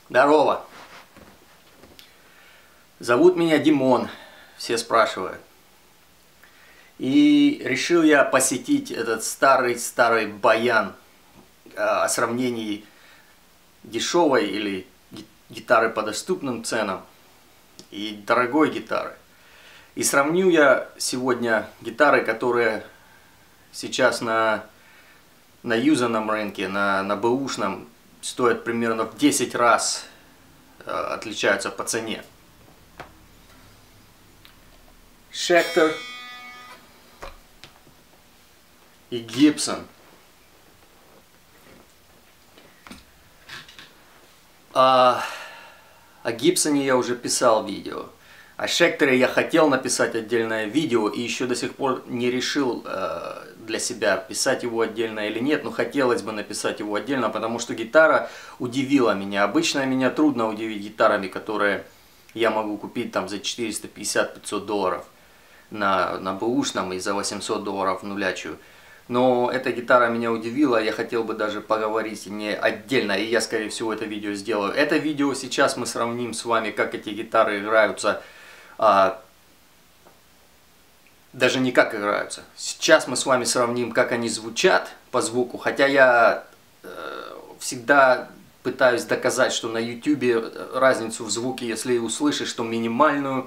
Здорово! Зовут меня Димон, все спрашивают. И решил я посетить этот старый баян о сравнении дешевой или гитары по доступным ценам и дорогой гитары. И сравню я сегодня гитары, которые сейчас на юзанном рынке, на бэушном, стоят примерно в 10 раз отличаются по цене. Schecter и Gibson. О Гибсоне я уже писал видео. О Schecter я хотел написать отдельное видео и еще до сих пор не решил для себя, писать его отдельно или нет, но хотелось бы написать его отдельно, потому что гитара удивила меня. Обычно меня трудно удивить гитарами, которые я могу купить там за 450-500 долларов на бэушном и за 800 долларов нулячую. Но эта гитара меня удивила, я хотел бы даже поговорить не отдельно, и я, скорее всего, это видео сделаю. Это видео сейчас мы сравним с вами, как эти гитары играются, даже не как играются. Сейчас мы с вами сравним, как они звучат по звуку, хотя я всегда пытаюсь доказать, что на YouTube разницу в звуке, если услышишь, то минимальную,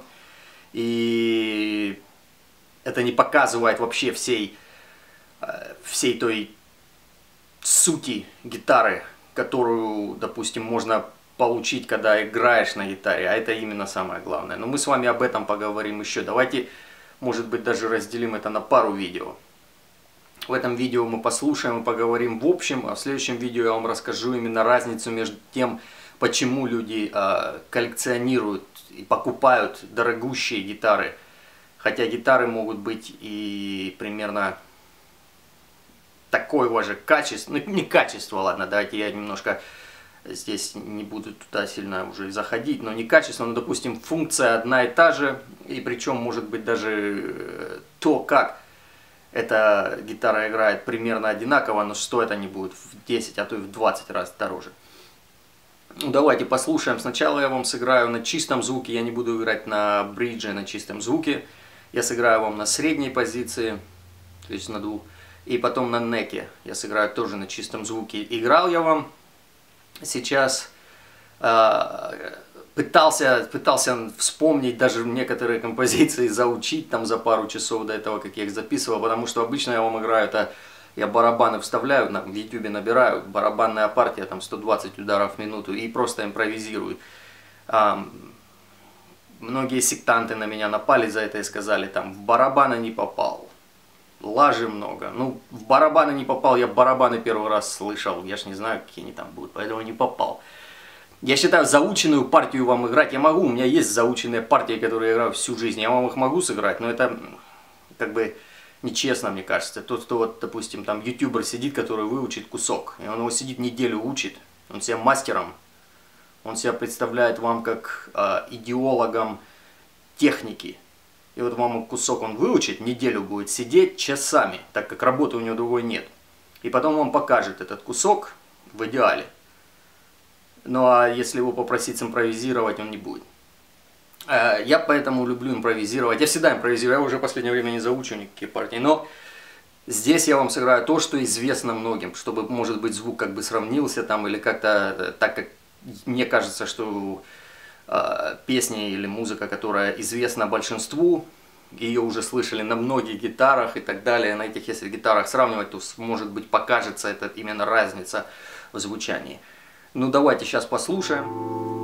и это не показывает вообще всей той сути гитары, которую, допустим, можно получить, когда играешь на гитаре, а это именно самое главное. Но мы с вами об этом поговорим еще. Давайте, может быть, даже разделим это на пару видео. В этом видео мы послушаем и поговорим в общем, а в следующем видео я вам расскажу именно разницу между тем, почему люди коллекционируют и покупают дорогущие гитары. Хотя гитары могут быть и примерно такого же качества, ну не качество, ладно, давайте я немножко здесь не буду туда сильно уже заходить, но не качество, но допустим функция одна и та же, и причем может быть даже то, как эта гитара играет примерно одинаково, но стоят они будут в 10, а то и в 20 раз дороже. Ну, давайте послушаем. Сначала я вам сыграю на чистом звуке, я не буду играть на бридже, на чистом звуке. Я сыграю вам на средней позиции, то есть на двух, и потом на неке. Я сыграю тоже на чистом звуке. Играл я вам сейчас, пытался вспомнить даже некоторые композиции, заучить там за пару часов до этого, как я их записывал, потому что обычно я вам играю, это я барабаны вставляю, в YouTube набираю, барабанная партия, там 120 ударов в минуту, и просто импровизирую. Многие сектанты на меня напали за это и сказали, там, в барабаны не попал, лажи много. Ну, в барабаны не попал, я барабаны первый раз слышал, я ж не знаю, какие они там будут, поэтому не попал. Я считаю, заученную партию вам играть я могу, у меня есть заученные партии, которые я играю всю жизнь, я вам их могу сыграть, но это как бы нечестно, мне кажется. Тот, кто вот, допустим, там ютубер сидит, который выучит кусок, и он его сидит неделю учит, он себя мастером, он себя представляет вам как идеологом техники. И вот вам кусок он выучит, неделю будет сидеть часами, так как работы у него другой нет. И потом он покажет этот кусок в идеале. Ну а если его попросить симпровизировать, он не будет. Я поэтому люблю импровизировать. Я всегда импровизирую, я уже в последнее время не заучу никакие партии. Но здесь я вам сыграю то, что известно многим, чтобы, может быть, звук как бы сравнился там, или как-то, так как мне кажется, что песня или музыка, которая известна большинству, ее уже слышали на многих гитарах и так далее, на этих, если гитарах сравнивать, то, может быть, покажется это именно разница в звучании. Ну, давайте сейчас послушаем.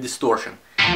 distortion.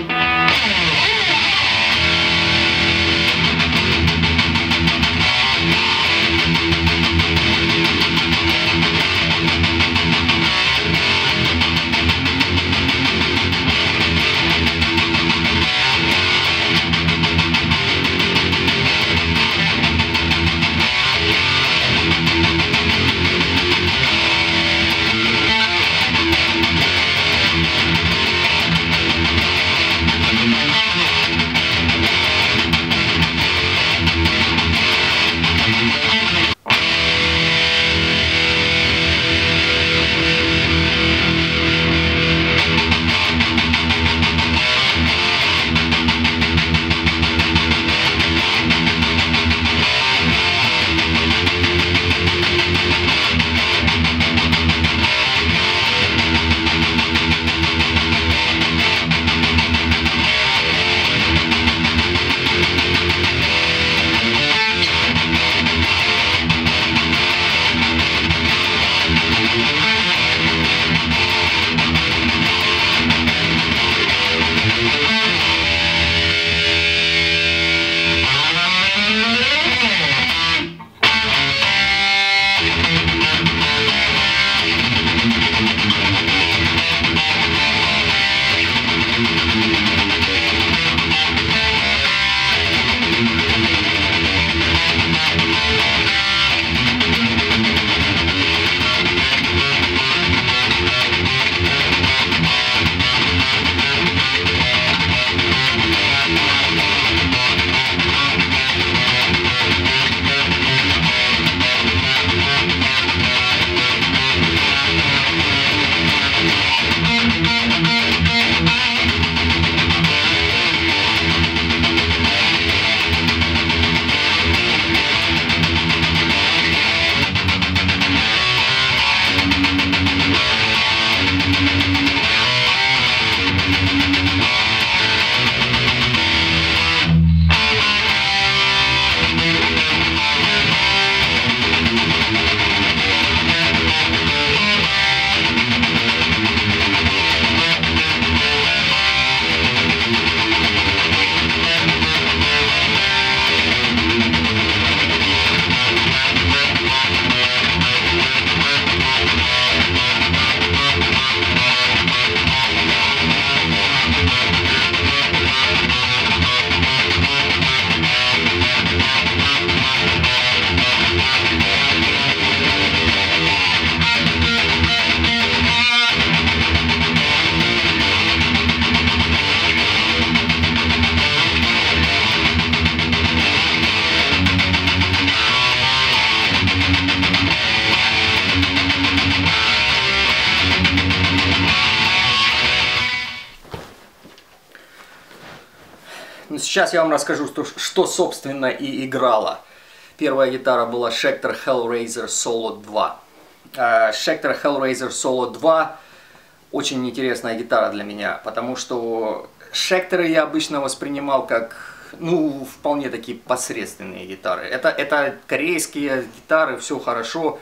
Сейчас я вам расскажу, что собственно и играло. Первая гитара была Schecter Hellraiser Solo 2. Schecter Hellraiser Solo 2 очень интересная гитара для меня, потому что Schecter я обычно воспринимал как, ну, вполне такие посредственные гитары. Это корейские гитары, все хорошо.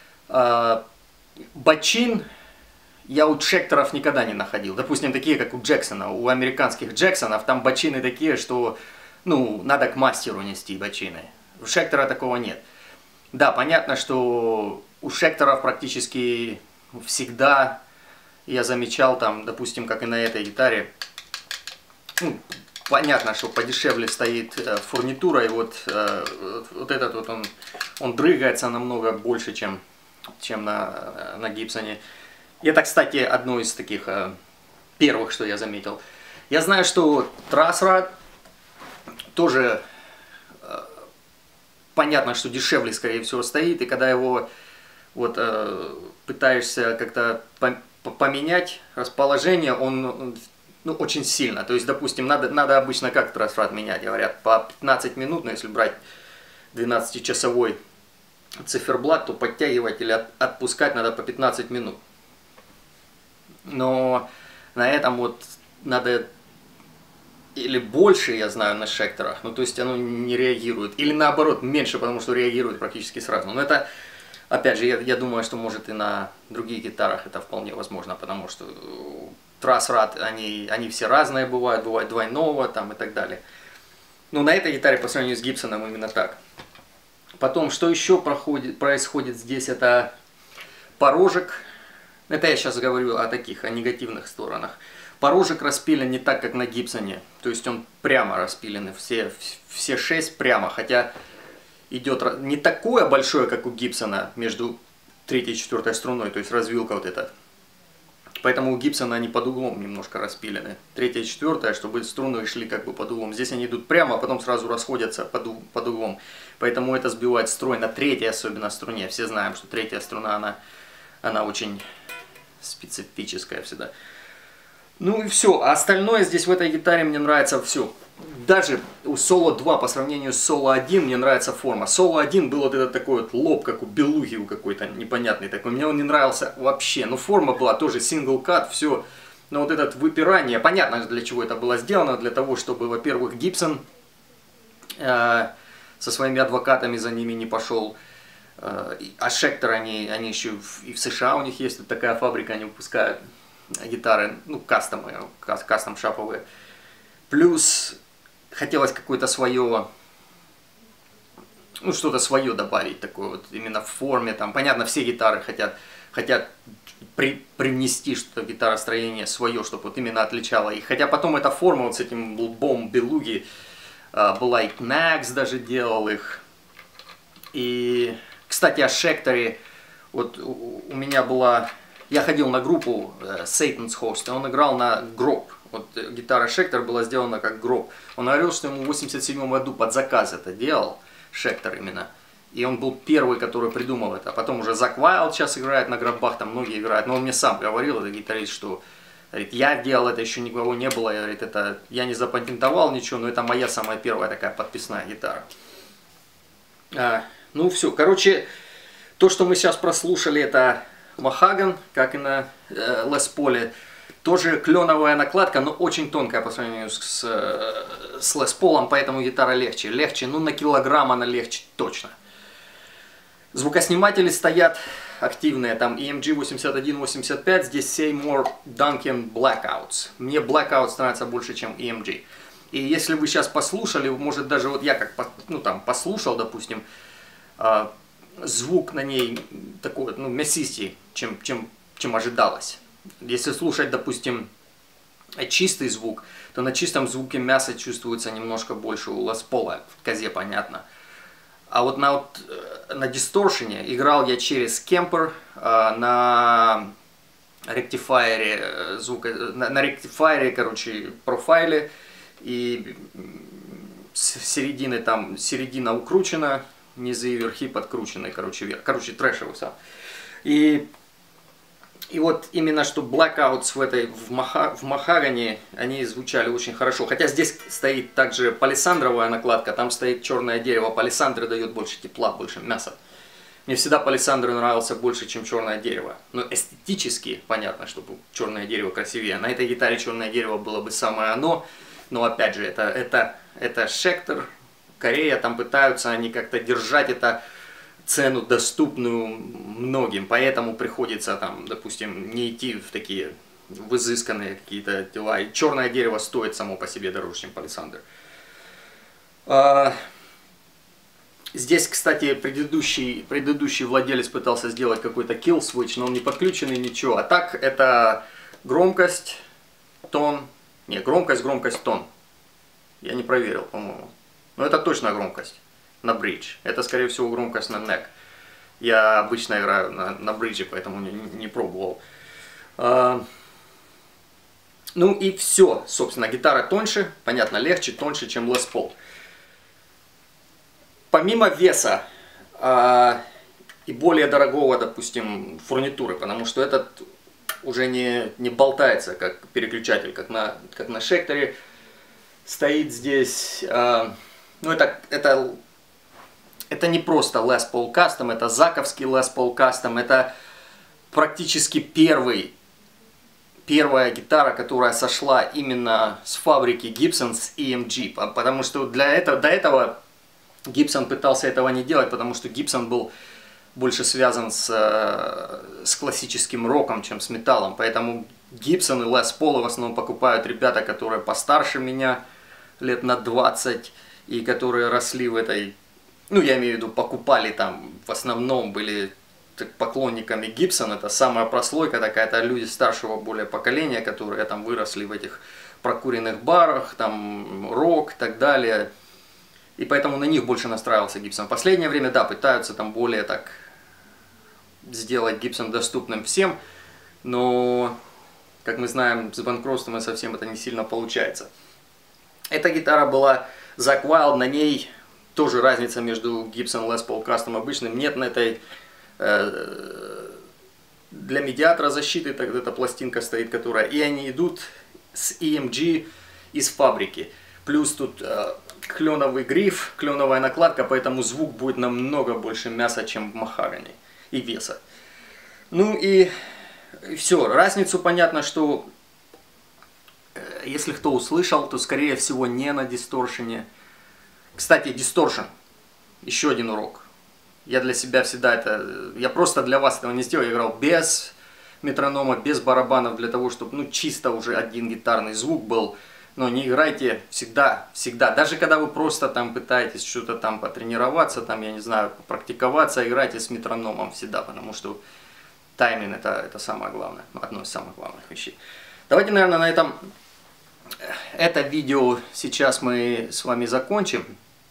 Бочин я у Schecter'ов никогда не находил. Допустим, такие, как у Джексона. У американских Джексонов там бочины такие, что, ну, надо к мастеру нести бочины. У Schecter'а такого нет. Да, понятно, что у Schecter'ов практически всегда, я замечал там, допустим, как и на этой гитаре, ну, понятно, что подешевле стоит фурнитура, и вот этот вот он дрыгается намного больше, чем на Гибсоне. И это, кстати, одно из таких первых, что я заметил. Я знаю, что Truss-Rod тоже понятно, что дешевле, скорее всего, стоит. И когда его вот пытаешься как-то поменять расположение, он ну, очень сильно. То есть, допустим, надо обычно как Truss-Rod менять, говорят, по 15 минут, но если брать 12-часовой циферблат, то подтягивать или отпускать надо по 15 минут. Но на этом вот надо или больше, я знаю, на Schecter'ах, ну то есть оно не реагирует, или наоборот меньше, потому что реагирует практически сразу. Но это, опять же, я думаю, что может и на других гитарах это вполне возможно, потому что трасс-рад, они все разные бывают, бывают двойного там и так далее. Но на этой гитаре по сравнению с Гибсоном именно так. Потом, что еще происходит здесь, это порожек. Это я сейчас говорю о таких, о негативных сторонах. Порожек распилен не так, как на Гибсоне. То есть он прямо распилены, все 6 прямо. Хотя идет не такое большое, как у Гибсона, между 3-й и 4-й струной. То есть развилка вот эта. Поэтому у Гибсона они под углом немножко распилены. 3-я и 4-я, чтобы струны шли как бы под углом. Здесь они идут прямо, а потом сразу расходятся под углом. Поэтому это сбивает строй на 3-й особенно струне. Все знаем, что 3-я струна, она очень специфическая всегда. Ну и все. А остальное здесь в этой гитаре мне нравится все. Даже у Solo 2 по сравнению с Solo 1 мне нравится форма. Solo 1 был вот этот такой вот лоб, как у белуги у какой-то непонятный такой. Мне он не нравился вообще. Но форма была тоже single cut, все. Но вот это выпирание, понятно, для чего это было сделано. Для того, чтобы, во-первых, Гибсон со своими адвокатами за ними не пошел. А Schecter, они еще и в США у них есть вот такая фабрика, они выпускают гитары, ну, кастом-шаповые. Плюс хотелось какое-то свое, ну, что-то свое добавить, такое вот, именно в форме, там, понятно, все гитары хотят привнести что-то в гитаростроение свое, чтобы вот именно отличало их. Хотя потом эта форма вот с этим лбом белуги была, и Knax даже делал их. И, кстати, о Schecter, вот у меня была, я ходил на группу Satan's Host, и он играл на гроб. Вот гитара Schecter была сделана как гроб. Он говорил, что ему в 87 году под заказ это делал, Schecter именно. И он был первый, который придумал это. Потом уже Зак Вайлд сейчас играет на гробах, там многие играют. Но он мне сам говорил, это гитарист, что говорит, я делал это, еще никого не было. Говорит, это, я не запатентовал ничего, но это моя самая первая такая подписная гитара. Ну все, короче, то, что мы сейчас прослушали, это Mahhagan, как и на Les Paul. Тоже кленовая накладка, но очень тонкая по сравнению с Les Paul, поэтому гитара легче. Легче, ну на килограмм она легче точно. Звукосниматели стоят активные, там EMG 8185, здесь Seymour Duncan Blackouts. Мне Blackouts нравится больше, чем EMG. И если вы сейчас послушали, может даже вот я как, ну там послушал, допустим, звук на ней такой, ну, мясистей, чем ожидалось. Если слушать, допустим, чистый звук, то на чистом звуке мясо чувствуется немножко больше у Les Paul, в козе понятно. А вот на дисторшене играл я через Kemper на ректифайере звука, на ректифайере, короче, профайле, и с середины там, середина укручена, низы и верхи подкручены, короче, вверх. Короче, трэшевый сам. И вот именно что Blackouts в Mahhagan, они звучали очень хорошо. Хотя здесь стоит также палисандровая накладка, там стоит черное дерево. Палисандра дает больше тепла, больше мяса. Мне всегда палисандр нравился больше, чем черное дерево. Но эстетически понятно, что черное дерево красивее. На этой гитаре черное дерево было бы самое оно. Но опять же, это Schecter, Корея, там пытаются они как-то держать это цену доступную многим, поэтому приходится там, допустим, не идти в такие в изысканные какие-то дела. И черное дерево стоит само по себе дороже, чем палисандр. Здесь, кстати, предыдущий владелец пытался сделать какой-то kill switch, но он не подключенный, ничего. А так это громкость, тон, не, громкость, тон. Я не проверил, по-моему. Но это точно громкость на бридж. Это, скорее всего, громкость на neck. Я обычно играю на бриджи, поэтому не пробовал. Ну и все. Собственно, гитара тоньше, понятно, легче, тоньше, чем Les Paul. Помимо веса и более дорогого, допустим, фурнитуры, потому что этот уже не болтается, как переключатель, как на Schecter. Стоит здесь... Ну, это не просто Les Paul Custom, это заковский Les Paul Custom, это практически первая гитара, которая сошла именно с фабрики Gibson с EMG, потому что до этого Gibson пытался этого не делать, потому что Gibson был больше связан с классическим роком, чем с металлом, поэтому Gibson и Les Paul в основном покупают ребята, которые постарше меня, лет на 20, и которые росли в этой, ну я имею в виду, покупали там, в основном были поклонниками Gibson, это самая прослойка такая, это люди старшего более поколения, которые там выросли в этих прокуренных барах, там рок и так далее. И поэтому на них больше настраивался Gibson. В последнее время, да, пытаются там более так сделать Gibson доступным всем, но, как мы знаем, с банкротством и совсем это не сильно получается. Эта гитара была Zakk Wylde, на ней тоже разница между Gibson Les Paul Custom обычным нет, на этой для медиатора защиты, так эта пластинка стоит, которая, и они идут с EMG из фабрики. Плюс тут кленовый гриф, кленовая накладка, поэтому звук будет намного больше мяса, чем в махагони, и веса. Ну и все, разницу понятно, что если кто услышал, то скорее всего не на дисторшене. Кстати, дисторшн, еще один урок. Я для себя всегда это, я просто для вас этого не сделал, я играл без метронома, без барабанов, для того, чтобы, ну, чисто уже один гитарный звук был. Но не играйте всегда, даже когда вы просто там пытаетесь что-то там потренироваться, там, я не знаю, попрактиковаться, играйте с метрономом всегда, потому что тайминг это самое главное, одно из самых главных вещей. Давайте, наверное, на этом это видео сейчас мы с вами закончим.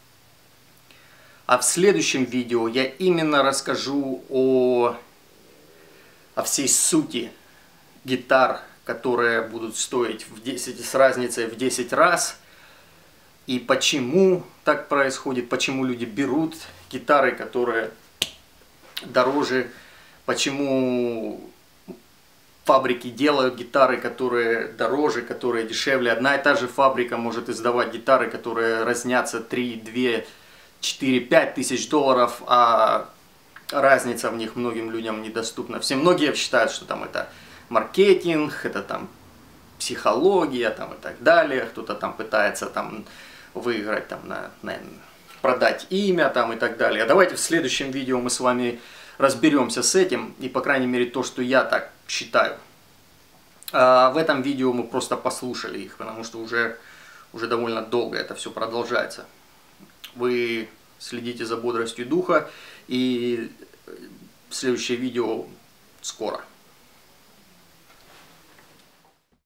А в следующем видео я именно расскажу о всей сути гитар, которые будут стоить с разницей в 10 раз. И почему так происходит, почему люди берут гитары, которые дороже, почему фабрики делают гитары, которые дороже, которые дешевле. Одна и та же фабрика может издавать гитары, которые разнятся 3, 2, 4, 5 тысяч долларов, а разница в них многим людям недоступна. Все многие считают, что там это маркетинг, это там психология там, и так далее. Кто-то там пытается там выиграть, там, продать имя там, и так далее. А давайте в следующем видео мы с вами разберемся с этим, и по крайней мере то, что я так считаю. А в этом видео мы просто послушали их, потому что уже довольно долго это все продолжается. Вы следите за бодростью духа, и следующее видео скоро.